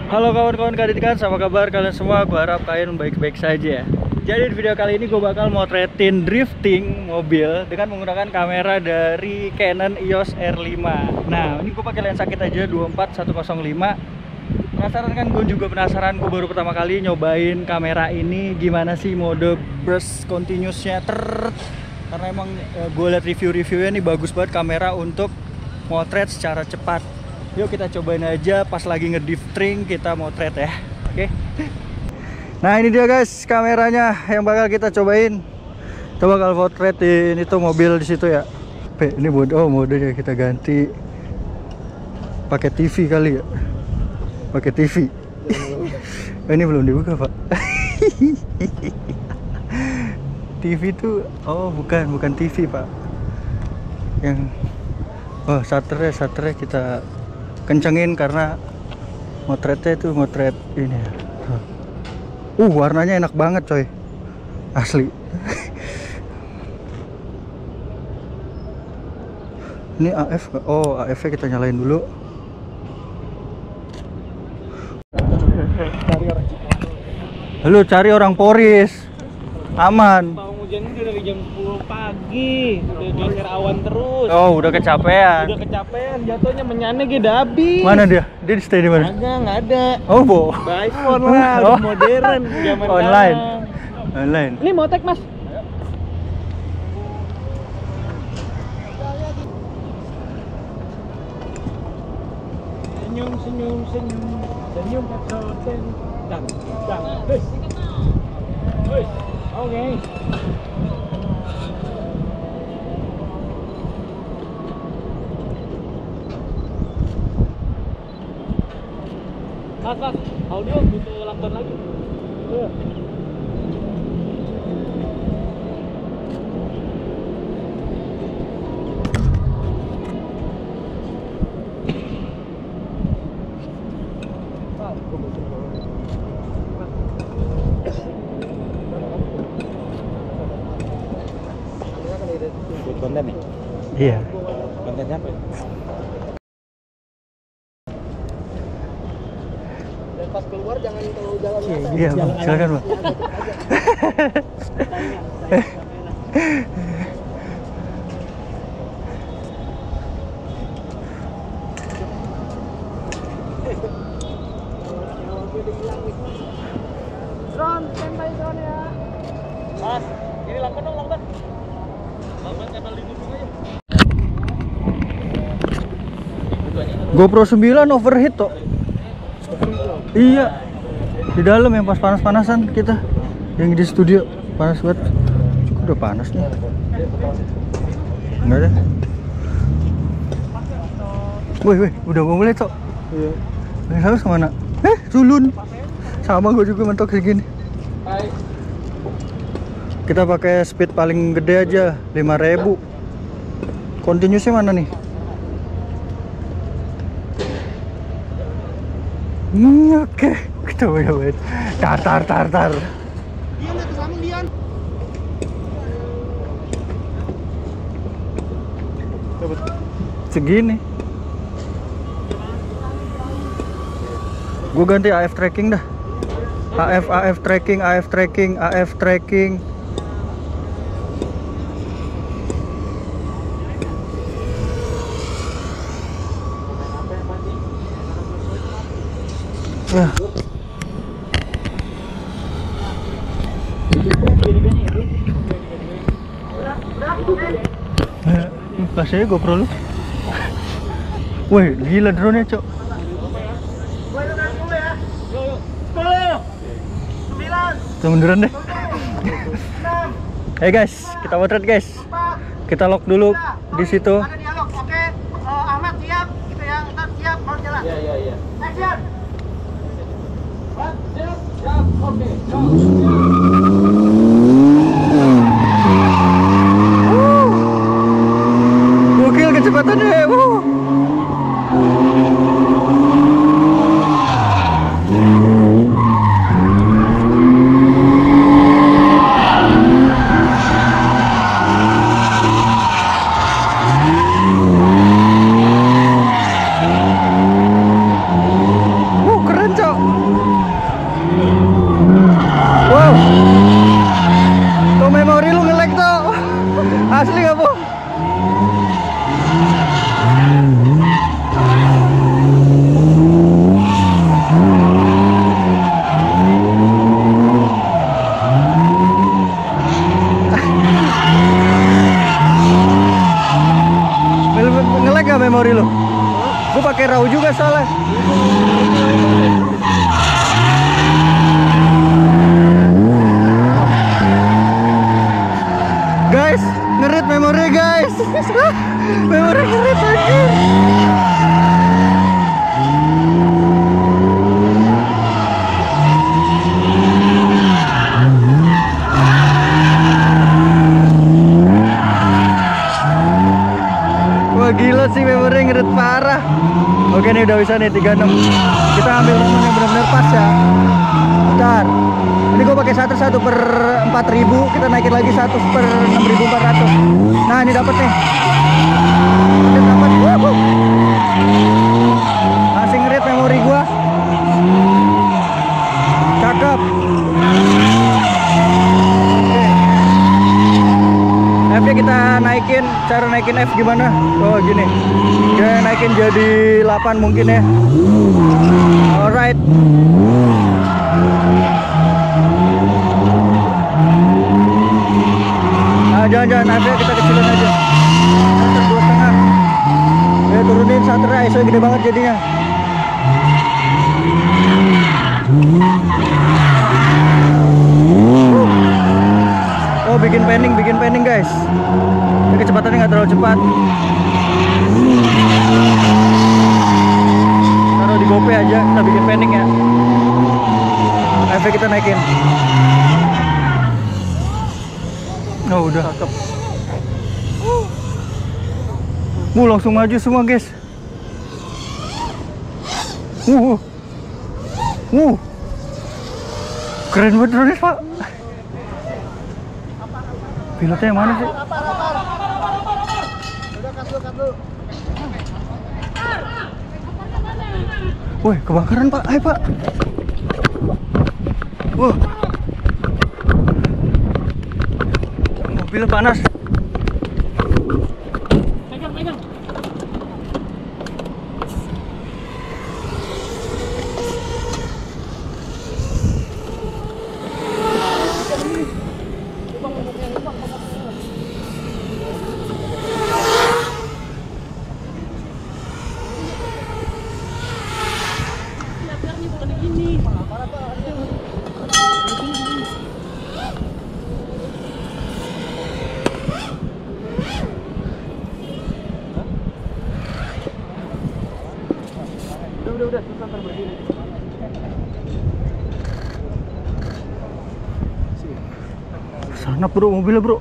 Halo kawan-kawan Kaditikan, apa kabar kalian semua? Gue harap kalian baik-baik saja. Jadi di video kali ini gue bakal motretin drifting mobil dengan menggunakan kamera dari Canon EOS R5. Nah, ini gue pakai lensa kit aja 24105. Penasaran kan? Gue juga penasaran. Gue baru pertama kali nyobain kamera ini, gimana sih mode burst continuousnya. Karena emang gue liat review-reviewnya nih bagus banget kamera untuk motret secara cepat. Yuk kita cobain aja pas lagi ngedrifting kita motret ya. Oke. Nah ini dia guys kameranya yang bakal kita cobain. Kita bakal motretin itu mobil di situ ya. Ini modenya kita ganti pakai TV kali ya. Pakai TV. Ini belum dibuka pak. TV tuh bukan TV pak. Yang shutternya kita kencengin karena motretnya itu motret ini ya. Warnanya enak banget coy, asli. Ini AF, AF nya kita nyalain dulu. Halo, cari orang Poris aman. Hujannya dari jam 10 pagi, udah geser awan terus. Udah kecapean. Jatuhnya menyanyi gitu habis. Mana dia? Dia stay di mana? Nggak ada. By iPhone lah, udah modern zaman online. sekarang. Online. Ini mau tag mas? Senyum petroten. Oke. Mas, audio butuh lampuan lagi. Konten nih? Iya. Kontennya apa ya? Dan pas keluar jangan terlalu jalan. Iya bang, silakan bang. Drone, standby drone ya. Mas, ini lambat dong, lambat. Lambat tempel di gunung aja. GoPro 9 overheat toh. Iya. Di dalam yang pas panas-panasan kita. Yang di studio panas banget. Udah panas nih. Enggak ada. Woi, udah mau mulai toh. Iya. Yang sama mana? Sulun. Sama gue juga mentok segini. Kita pakai speed paling gede aja 5000. Continuousnya mana nih? Oke. Kita coba. Tar. Dian lihat ke samping Dian. Segini. Gue ganti AF tracking dah. AF tracking. Ya. Kasih aja GoPro lu. Woi, gila drone-nya, Cok. Kita munduran deh. Hey guys, kita motret guys. Kita lock dulu di situ. Ada dialog. Oke, Ahmad siap gitu ya. Ntar siap mau jalan. Iya. Action. Siap. Oke. Gokil kecepatannya. Keren cok. bisa nih 36. Kita ambil momen yang benar-benar pas ya. Bentar. Ini gue pakai shutter 1/4000, kita naikin lagi 1/6400. Nah ini dapat nih. Ini dapat. Masih ngerit memori gua. Cakep. F-nya kita naikin. Cara naikin F gimana? Oh gini. Kita naikin jadi 8 mungkin ya. Alright. Nah, jangan F-nya kita kecilin aja. Shutter 2,5. Ya turunin shutternya, ISO gede banget jadinya. Oh bikin panning guys. Ini kecepatannya nggak terlalu cepat. Taruh di GoPro aja, kita bikin panning ya. Efek kita naikin. Oh udah cakep. Langsung maju semua guys. Keren banget drone Pak. Pilotnya yang mana sih? Woi, kebakaran Pak. Ayo Pak. Mobilnya panas. Pegang. Udah, susah berdiri. Sana bro, mobilnya bro.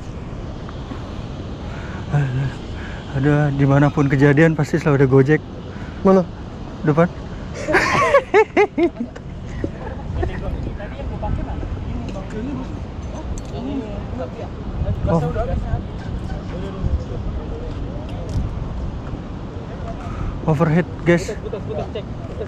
Ada dimanapun kejadian pasti selalu ada Gojek. Mana? Depan. Oh. Overhead guys. Cek.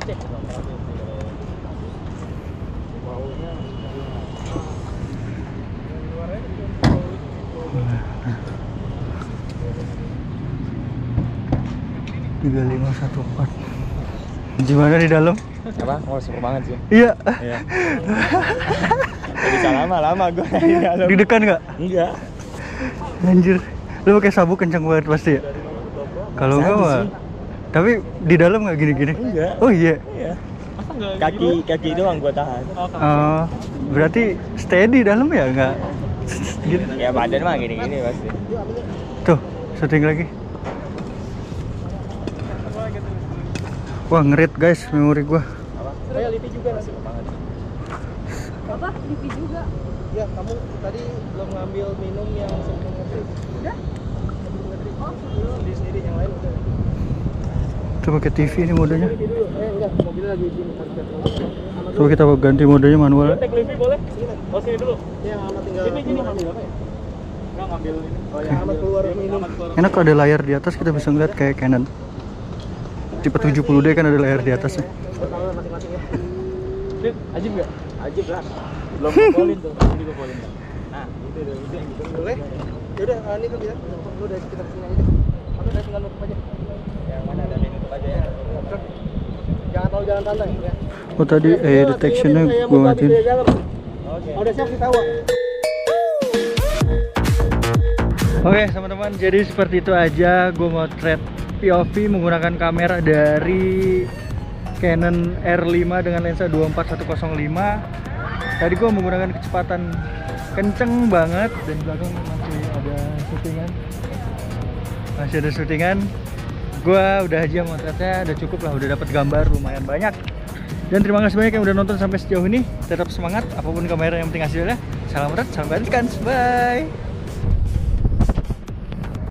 Tiga 514. Gimana di dalam? Apa? Oh seru banget sih. Iya. Bisa lama gue di dalam. Deg-degan nggak? Enggak. Anjir, lu pakai sabuk kencang banget pasti ya? Kalau enggak mah. Tapi di dalam nggak gini-gini? Enggak. Oh iya. Kaki doang gua tahan. Oh, berarti steady dalam ya nggak? Gitu. Ya badan mah gini-gini pasti. Tuh, syuting lagi. Wah ngerit guys memori gua. Saya Livi juga nasi banget. Apa? Livi juga. Ya, kamu tadi belum ngambil minum yang sebelum ngetri. Udah? Oh, belum di sendiri yang lain udah. Coba pakai TV ini modenya. Livi dulu. Enggak, mobilnya lagi di Coba kita ganti modenya manual. Tek Livi boleh? Oh, sini dulu. Ini yang amat tinggal. Ini ngambil apa ya? Enggak ngambil ini. Oh ya, amat keluar minum. Enak kalau ada layar di atas kita bisa ngeliat kayak Canon. Tipe 70D kan ada layar di atasnya. Masing-masing ya. Ajib enggak? Ajib lah. Belum kumpulin tuh, ini kumpulin. Nah, itu yang gitu. Boleh? Ya udah, ini kan bilang lu dari sekitar sini aja. Atau dari tinggal nutup aja. Yang mana ada yang nutup aja ya. Jangan terlalu jalan santai ya. Oh tadi detectionnya gue matiin. Oke. Udah siap kita tahu. Oke teman-teman, jadi seperti itu aja gue mau thread POV menggunakan kamera dari Canon R5 dengan lensa 24105. Tadi gue menggunakan kecepatan kenceng banget dan belakang masih ada syutingan. Gue udah aja motretnya, udah cukup lah, udah dapat gambar lumayan banyak. Dan terima kasih banyak yang udah nonton sampai sejauh ini. Tetap semangat, apapun kamera yang penting hasilnya. Salam erat, salam balikan, bye.